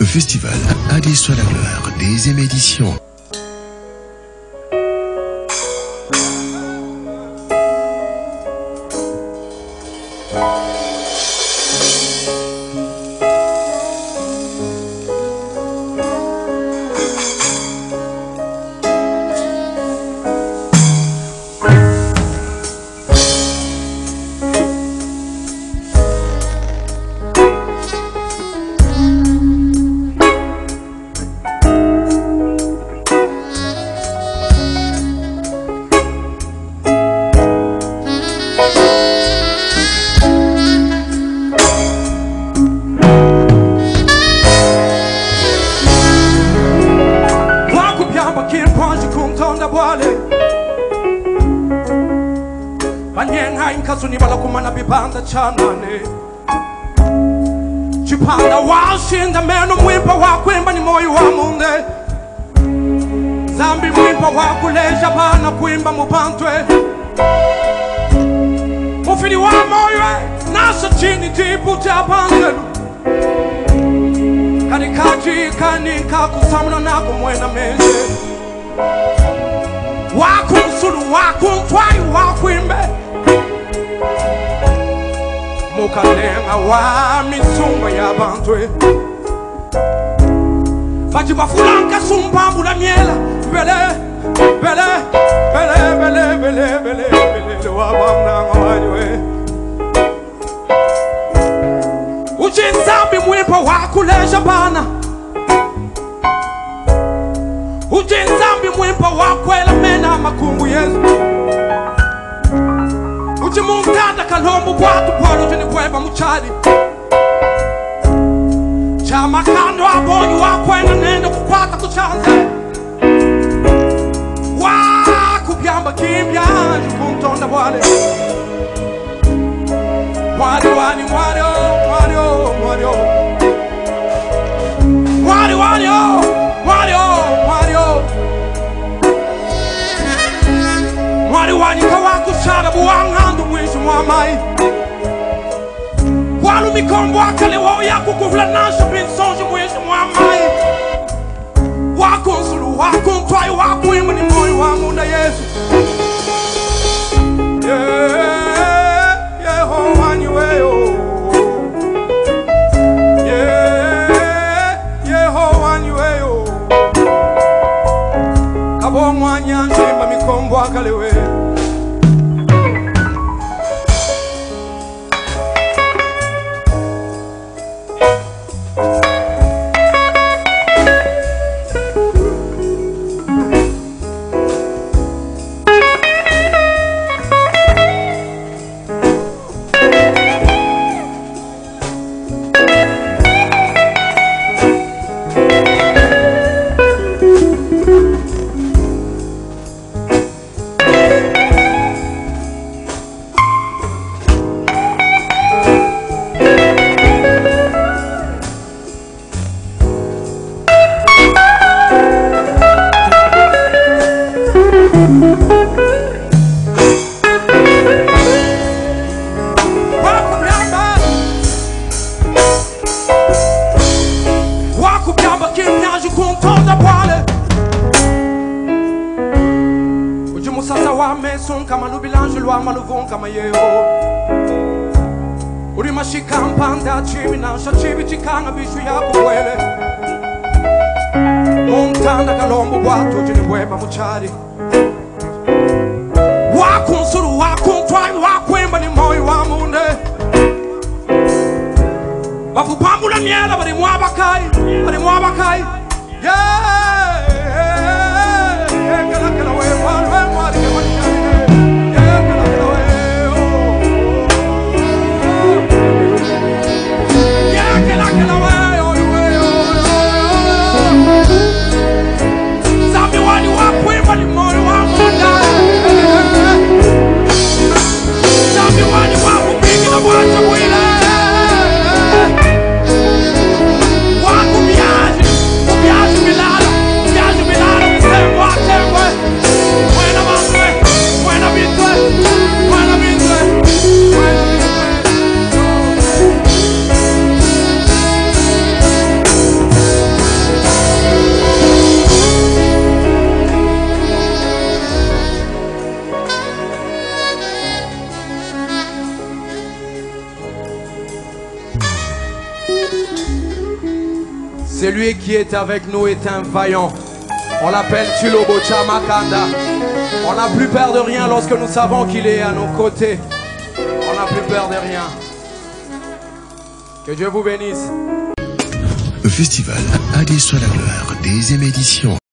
Le festival Allez soit la gloire, 10e édition. Chanane Chipanda washinda meno mwimpa wa kwimba ni moyo wa munde Zambi mwimpa wa kuleja bana kwimba mupantwe Mufili wa moyo nasa chini jibu japangelu Kanikaji kanika kusamuna nako mwena meze Wakunsulu wakuntwai wakwimbe Mukalenga wa misumba ya bantwe Fati bafulanka sumpambu la miela Bele, bele, bele, bele, bele, bele, bele Wa bamnanga wanywe Ujinzambi mwimpa wakuleja bana Ujinzambi mwimpa wakwela mena makungu Yesu Mungada kalombo bwatu polo jini kweba mchali Chama kando abonyi wakwena nendo kupata kuchanze Wakubyamba kimbya Jukumtonda wale Wali wali wali wali wali Wali wali wali wali Wali wali kawakushara buwangandu mwisho mwamai Walu mikombo akale wao yaku kuvla nasha binsonji mwisho mwamai Wakonsulu wakontwai wakuimu ni moyo wa munda Yesu Yehovani weyo Yehovani weyo Kabomwa nyanjimba mikombo akale weyo kama yeo Urima shikampanda chimi na shachibi chikanga bishu yako wele Montanda kalombo watu jini weba mchari Wakunsuru wakuntwai wakwemba ni moyo wa munde Wafupambu na miela bari mwabakai Yeah Kala kala we mwari Waku viazi milala Celui qui est avec nous est un vaillant. On l'appelle Tulobo Chamakanda. On n'a plus peur de rien lorsque nous savons qu'il est à nos côtés. On n'a plus peur de rien. Que Dieu vous bénisse. Le festival a des soit la gloire, 10e édition.